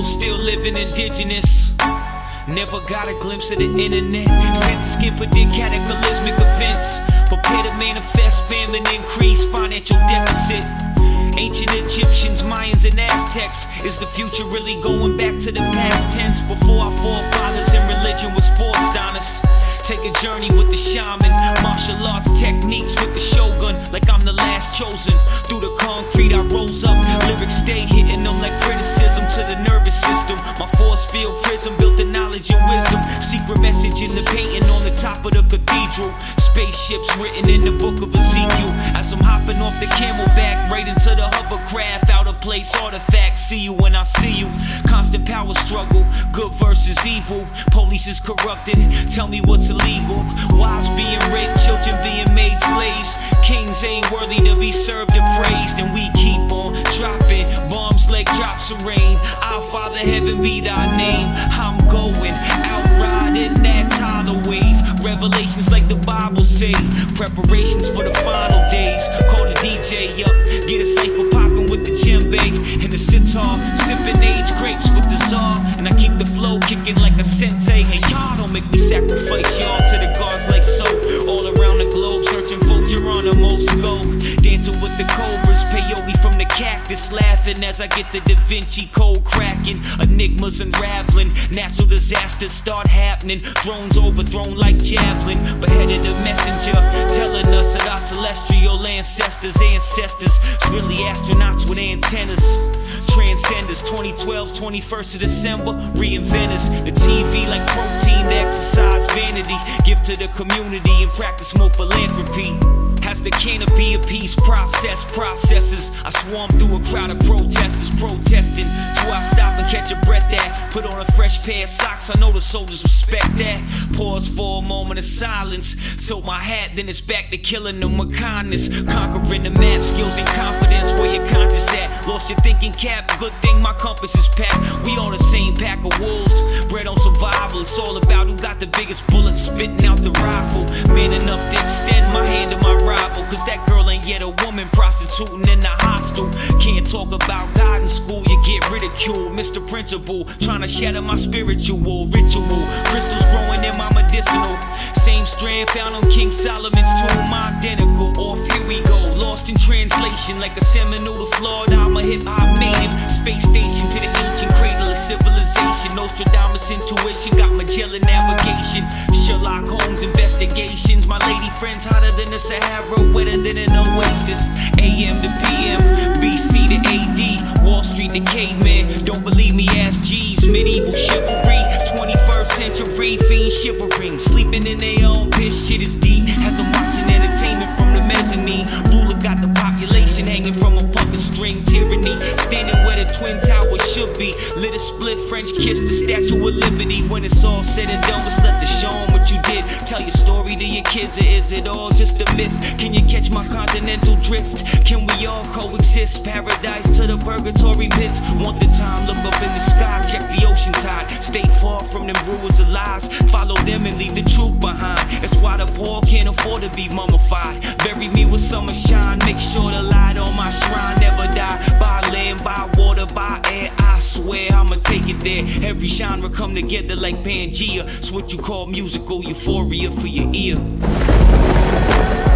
still living indigenous. Never got a glimpse of the internet. Sense skin predict cataclysmic events. Prepare to manifest famine, increase financial deficit. Ancient Egyptians, Mayans, and Aztecs. Is the future really going back to the past tense? Before our forefathers and religion was forced on us. Take a journey with the shaman, martial arts techniques with the shogun, like I'm the last chosen. Through the concrete I rose up, lyrics stay hitting them like criticism to the nervous system. My force field prism built the knowledge and wisdom. Secret message in the painting on the top of the cathedral. Spaceships written in the book of Ezekiel. As I'm hopping off the camelback, right into the hovercraft, out of place artifact. See you when I see you. Constant power struggle, good versus evil. Police is corrupted, tell me what's illegal. Wives being raped, children being made slaves. Kings ain't worthy to be served and praised. And we keep on dropping bombs like drops of rain. Our Father, heaven be thy name. I'm going out riding that tidal wave. Revelations like the Bible say. Preparations for the final days. Call the DJ up, get a cypher popping with the djembe and the sitar. Sipping age grapes with the czar. And I keep the flow kicking like a sensei. And y'all don't make me sacrifice y'all to the gods like so. All around the globe searching for Geronimo's go. Dancing with the cobras, peyote from the cactus. Laughing as I get the Da Vinci Code cracking. Enigmas unraveling, natural disasters start happening. Thrones overthrown like javelin. Beheaded the messenger, telling us that our celestial ancestors It's really astronauts with antennas. Transcenders, 2012, 21st of December, reinvent us. The TV like protein to exercise vanity. Give to the community and practice more philanthropy. As the canopy of peace processes, I swarm through a crowd of protesters protesting. Till I stop and catch a breath that. Put on a fresh pair of socks, I know the soldiers respect that. Pause for a moment of silence. Tilt my hat, then it's back to killing them with kindness. Conquering the map, skills and confidence. Where your conscience at? Lost your thinking cap, good thing my compass is packed. We all the same pack of wolves, bred on survival. It's all about who got the biggest bullet spitting out the rifle. Man enough to extend my hand to my rival. Cause that girl ain't yet a woman prostituting in the hostel. Can't talk about God in school, you get ridiculed. Mr. Principal, trying to shatter my spiritual ritual. Crystals growing in my medicinal. Same strand found on King Solomon's tomb, identical. Off here we go, lost in translation. Like a Seminole to Florida, I'm a hip-hop native. Space station to the ancient cradle of civilization. Nostradamus intuition, got Magellan navigation. Sherlock Holmes investigations. My lady friends hotter than the Sahara, wetter than an oasis. AM to PM, BC to AD, Wall Street to caveman. Don't believe me, ask G's. Medieval chivalry, 21st century fiend shivering. Sleeping in their own piss, shit is deep. As I'm watching entertainment from the mezzanine. Ruler got the population hanging from a puppet string. Tyranny, standing where the Twin Towers should be. Lit a split French kiss, the Statue of Liberty. When it's all said and done, what's left to show 'em what you did? Tell your story to your kids, or is it all just a myth? Can you catch my continental drift? Can we all coexist? Paradise to the purgatory pits. Want the time, look up in the sky, check the ocean tide. Stay far from them brewers of lies. Follow them and leave the truth behind. That's why the poor can't afford to be mummified. Bury me with summer shine. Make sure the light on my shrine never die. By land, by water, by air. I swear I'ma take it there. Every genre come together like Pangea. It's what you call musical euphoria for your ear.